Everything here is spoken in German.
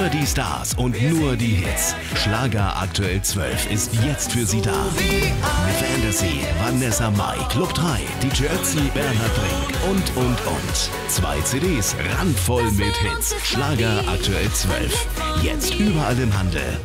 Nur die Stars und nur die Hits. Schlager aktuell 12 ist jetzt für Sie da. Mit Fantasy, Vanessa Mai, Club 3, DJ Ötzi, Bernhard Brink und. 2 CDs randvoll mit Hits. Schlager aktuell 12. Jetzt überall im Handel.